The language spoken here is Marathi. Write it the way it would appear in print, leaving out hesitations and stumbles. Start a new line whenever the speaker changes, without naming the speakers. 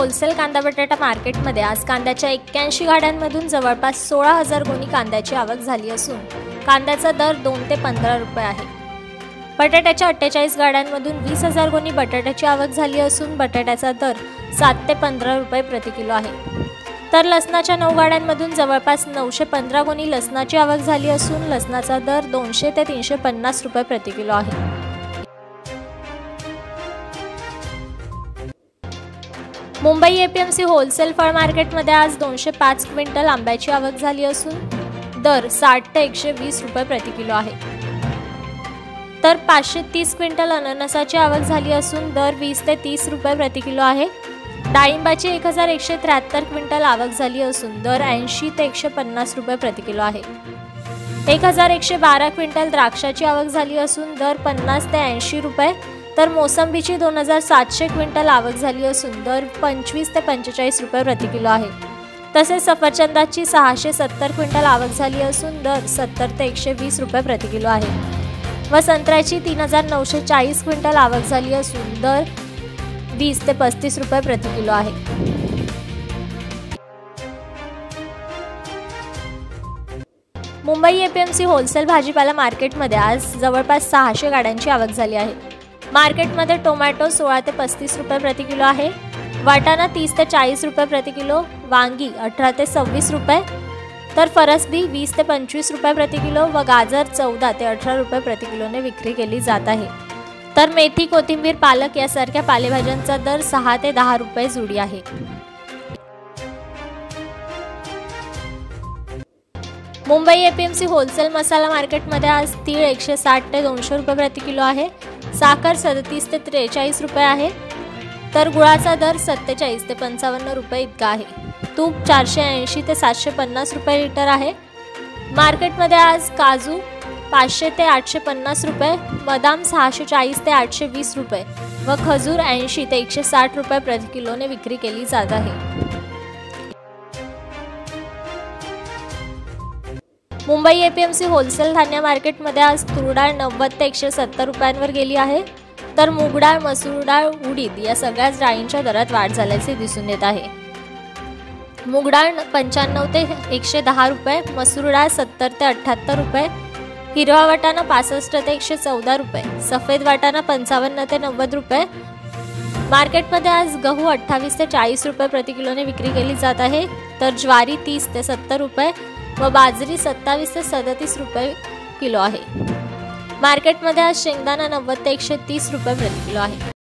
होलसेल कांदा बटाटा मार्केटमध्ये आज कांद्याच्या 81 गाड्यांमधून जवळपास 16,000 गोणी कांद्याची आवक झाली असून कांद्याचा दर 2 ते 15 रुपये आहे। बटाट्याच्या 48 गाड्यांमधून 20,000 गोणी बटाट्याची आवक झाली असून बटाट्याचा दर 7 ते 15 रुपये प्रति किलो आहे। तर लसणाच्या 9 गाड्यांमधून जवळपास 915 गोणी लसणाची आवक झाली असून लसणाचा दर 200 ते 350 रुपये प्रति किलो आहे। मुंबई एपीएमसी होलसेल फळ मार्केटमध्ये आज 205 क्विंटल आंब्याची आवक झाली असून दर 60 ते 120 रुपये प्रति किलो आहे। तर 530 क्विंटल अननसाची आवक झाली असून दर 20 ते 30 रुपये प्रति किलो आहे। डाळिंबाची 1173 क्विंटल आवक झाली असून दर 80 ते 150 रुपये प्रति किलो आहे। 1112 क्विंटल द्राक्षाची आवक झाली असून दर 50 ते 80 रुपये। तर मोसंबीची 2700 क्विंटल आवक झाली असून दर 25 ते 45 रुपये प्रति किलो आहे। तसेच सफरचंदाची 670 क्विंटल आवक झाली असून दर 70 ते 120 रुपये प्रति किलो आहे व संत्र्याची 3940 क्विंटल आवक झाली असून दर 20 ते 35 रुपये प्रति किलो आहे। मुंबई एपीएमसी होलसेल भाजीपाला मार्केटमध्ये आज जवळपास 600 गाड्यांची आवक झाली आहे। मार्केटमध्ये टोमॅटो 16 ते 35 रुपये प्रति किलो आहे, वाटाणा 30 ते 40 रुपये प्रति किलो, वांगी 18 ते 26 रुपये, तर फरसबी 20 ते 25 रुपये प्रति किलो व गाजर 14 ते 18 रुपये प्रति किलोने विक्री केली जात आहे। तर मेथी, कोथिंबीर, पालक यासारख्या पालेभाज्यांचा दर 6 ते 10 रुपये जुडी आहे। मुंबई एपीएमसी होलसेल मसाला मार्केटमध्ये आज तीळ 160 ते 200 रुपये प्रति किलो आहे, साखर 37 ते 43 रुपये आहे, तर गुळाचा दर 47 ते 55 रुपये इतका आहे। तूप 480 ते 750 रुपये लिटर आहे। मार्केटमध्ये आज काजू 500 ते 850 रुपये, बदाम 640 ते 820 रुपये व खजूर 80 ते 160 रुपये प्रति किलोने विक्री केली जात आहे। मुंबई एपीएमसी होलसेल धान्य मार्केटमध्ये आज तूर डाळ 90 ते 170 रुपयांवर गेली आहे, तर मूग डाळ, मसूर डाळ, उडीद या सगळ्याच डाळींच्या दरात वाढ झाल्याचे दिसून येत आहे। मूग डाळ 95 ते 110 रुपये, मसूर डाळ 70 ते 78 रुपये, हिरवा वाटाणा 65 ते 114 रुपये, सफेद वाटाणा 55 ते 90 रुपये। मार्केटमध्ये आज गहू 28 ते 40 रुपये प्रति किलोने विक्री केली जात आहे, तर ज्वारी 30 ते 70 रुपये व बाजरी 27 ते 37 रुपये किलो आहे। मार्केटमध्ये आज शेंगदाणा 90 ते 130 रुपये प्रति किलो आहे।